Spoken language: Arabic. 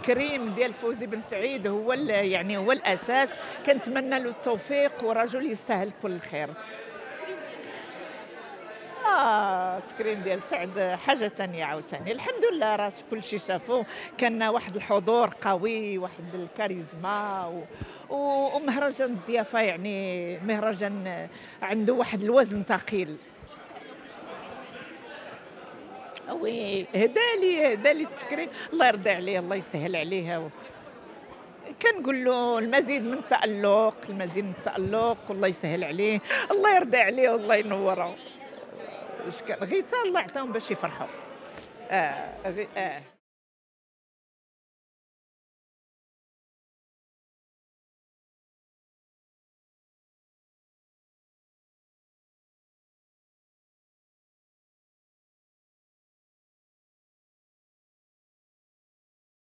التكريم ديال فوزي بن سعيد هو يعني هو الأساس، كنتمنى له التوفيق ورجل يستاهل كل الخير. التكريم ديال سعد شنو تبغى تقول له؟ التكريم ديال سعد حاجة تانية عاوتاني، الحمد لله راه كلشي شافوه، كان واحد الحضور قوي، واحد الكاريزما ومهرجان الضيافة يعني مهرجان عنده واحد الوزن ثقيل. شوفي هذا كلشي اللي كيدير ليه وي هدا لي التكريم، الله يرضي عليه، الله يسهّل عليه تبغي تقول له؟ كنقول له المزيد من التألق، المزيد من التألق والله يسهّل عليه، الله يرضي عليه والله ينوّره. غيتا شنو تبغي تقول له؟ واش كان غيتا الله يعطيهم باش يفرحوا. غي